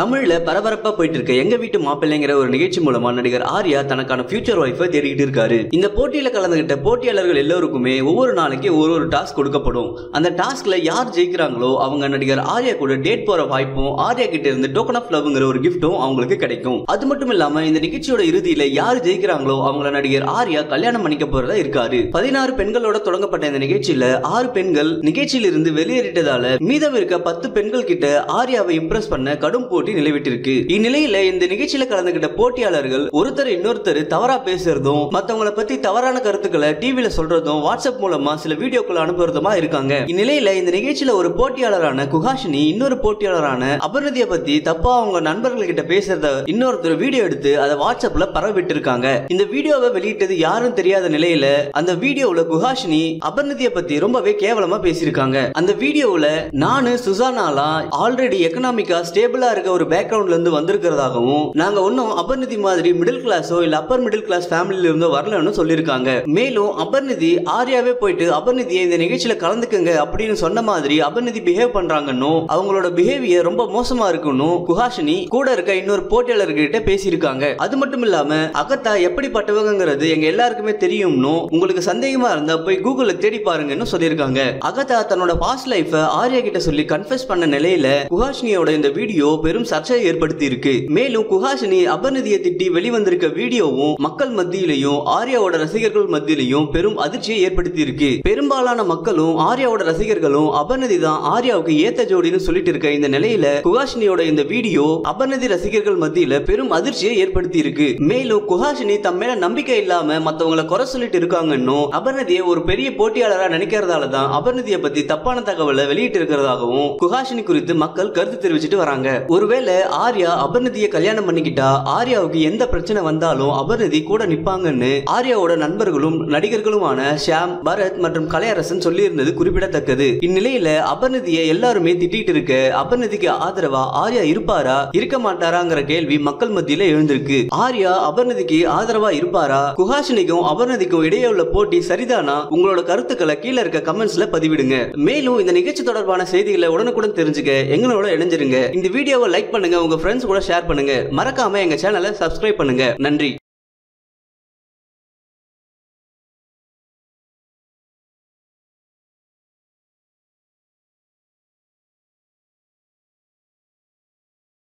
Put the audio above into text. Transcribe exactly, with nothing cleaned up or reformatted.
தமிழ்ல பரபரப்பா போயிட்டு இருக்க எங்க வீட்டு மாப்பிள்ளைங்கிற ஒரு நிகழ்ச்சி மூலமா நடிகர் ஆர்யா தனக்கான ஃபியூச்சர் ஒய்ஃபை தேடிட்டு இருக்காரு. இந்த போட்டியில கலந்துகிட்ட போட்டியாளர்கள் எல்லோருக்குமே ஒவ்வொரு நாளைக்கு ஒரு ஒரு டாஸ்க் கொடுக்கப்படும். அந்த டாஸ்க்ல யார் ஜெயிக்கிறாங்களோ அவங்க நடிகர் ஆர்யா கூட டேட் போற வாய்ப்பும் ஆர்யா கிட்ட இருந்து டோக்கன் ஆஃப் லவ்ங்கிற ஒரு கிஃப்டும் அவங்களுக்கு கிடைக்கும். அது மட்டும் இல்லாம இந்த நிகழ்ச்சியோட இறுதியில யார் ஜெயிக்கிறாங்களோ அவங்கள நடிகர் ஆர்யா கல்யாணம் பண்ணிக்க போறதா இருக்காரு. பதினாறு பெண்களோட தொடங்கப்பட்ட இந்த நிகழ்ச்சியில ஆறு பெண்கள் நிகழ்ச்சியில இருந்து வெளியேறிட்டதால மீதம் இருக்க பத்து பெண்கள் கிட்ட ஆர்யாவை இம்ப்ரெஸ் பண்ண கடும் போட்டி நிலவிட்டிருக்கு. இந்நிலையில இந்த நிகழ்ச்சியில கலந்துகிட்ட போட்டியாளர்கள் ஒருத்தர் இன்னொருத்தர் தவறா பேசுறதும் மத்தவங்கள பத்தி தவறான கருத்துக்களை டிவில சொல்றதும் வாட்ஸ்அப் மூலமா சில வீடியோக்கள் அனுப்புறதுமா இருக்காங்க. இந்நிலையில இந்த நிகழ்ச்சியில ஒரு போட்டியாளரான குஹாஷினி இன்னொரு போட்டியாளரான அபர்ணதியை பத்தி தப்பா அவங்க நண்பர்கள் கிட்ட பேசுறத இன்னொருத்தர் வீடியோ எடுத்து அதை வாட்ஸ்அப்ல பரவிட்டு இருக்காங்க. இந்த வீடியோவை வெளியிட்டது யாரும் தெரியாத நிலையில அந்த வீடியோல குஹாஷினி அபர்ணதியை பத்தி ரொம்பவே கேவலமா பேசியிருக்காங்க. அந்த வீடியோல நானு சுசானாலா ஆல்ரெடி எக்கனாமிக்கா ஸ்டேபிளா இருக்க ஒரு பேக்ரவுண்ட்ல இருந்து வந்திருக்கிறதாகவும் நாங்க ஒன்னும் அபர்ணதி மாதிரி மிடில் கிளாஸோ இல்ல அப்பர் மிடில் கிளாஸ் ஃபேமிலில இருந்தோ வரலன்னு சொல்லிருக்காங்க. மேலும் அபர்ணதி ஆர்யாவே போயிட்டு அபர்ணதியை இந்த நிகழ்ச்சியில கலந்துக்குங்க அப்படின்னு சொன்ன மாதிரி அபர்ணதி பிஹேவ் பண்றாங்கன்னு அவங்களோட பிஹேவியர் ரொம்ப மோசமா இருக்குன்னு குஹாஷினி கூட இருக்க இன்னொரு போட்டியாளர்கிட்ட பேசியிருக்காங்க. அது மட்டும் இல்லாம அகத்தா எப்படிப்பட்டவங்கிறது எங்க எல்லாருக்குமே தெரியும்னு உங்களுக்கு சந்தேகமா இருந்தா போய் கூகுள்ல தேடி பாருங்கன்னு சொல்லியிருக்காங்க. அகத்தா தன்னோட பாஸ்ட் லைஃப் ஆர்யா கிட்ட சொல்லி கன்ஃபெஸ் பண்ண நிலையில குஹாஷினியோட இந்த வீடியோ பெரும் சர்ச்சையை ஏற்படுத்தி இருக்கு. மேலும் குஹாஷினி அபர்ணதியை திட்டி வெளிவந்திருக்க வீடியோவும் மக்கள் மத்தியிலையும் ஆர்யாவோட ரசிகர்கள் மத்தியிலையும் பெரும் அதிர்ச்சியை ஏற்படுத்தி இருக்கு. பெரும்பாலான மக்களும் ஆர்யாவோட ரசிகர்களும் அபர்ணதி தான் ஆர்யாவுக்கு ஏத்த ஜோடின்னு சொல்லிட்டு இருக்க இந்த நிலையில குஹாஷினியோட இந்த வீடியோ அபர்ணதி ரசிகர்கள் மத்தியில பெரும் அதிர்ச்சியை ஏற்படுத்தி இருக்கு. மேலும் குஹாஷினி தம் மேல நம்பிக்கை இல்லாம மத்தவங்களை குறை சொல்லிட்டு இருக்காங்கன்னு அபர்ணதியை ஒரு பெரிய போட்டியாளரா நினைக்கிறதால தான் அபர்ணதியை பத்தி தப்பான தகவலை வெளியிட்டு இருக்கிறதாகவும் குஹாஷினி குறித்து மக்கள் கருத்து தெரிவிச்சிட்டு வராங்க. ஒருவேளை ஆர்யா அபர்ணதியை கல்யாணம் பண்ணிக்கிட்டா ஆர்யாவுக்கு எந்த பிரச்சனை வந்தாலும் அபர்ணதி கூட நிப்பாங்கன்னு ஆர்யாவோட நண்பர்களும் நடிகர்களுமான ஷாம், பரத் மற்றும் கலையரசன் சொல்லி இருந்தது குறிப்பிடத்தக்கது. இந்நிலையில அபர்ணதியை எல்லாருமே திட்டிட்டு இருக்க அபர்ணதிக்கு ஆதரவா ஆர்யா இருப்பாரா இருக்க மாட்டாராங்கிற கேள்வி மக்கள் மத்தியில எழுந்திருக்கு. ஆர்யா அபர்ணதிக்கு ஆதரவா இருப்பாரா? குஹாஷினிக்கும் அபர்ணதிக்கும் இடையே உள்ள போட்டி சரிதானா? உங்களோட கருத்துக்களை கீழே இருக்க கமெண்ட்ஸ்ல பதிவிடுங்க. மேலும் இந்த நிகழ்ச்சி தொடர்பான செய்திகளை உடனுக்குடன் தெரிஞ்சுக்க எங்களோட இணைஞ்சிருங்க. இந்த வீடியோவை லைக் பண்ணுங்க, உங்க ஃப்ரெண்ட்ஸ் கூட ஷேர் பண்ணுங்க. மறக்காம எங்க சேனலை சப்ஸ்கிரைப் பண்ணுங்க. நன்றி.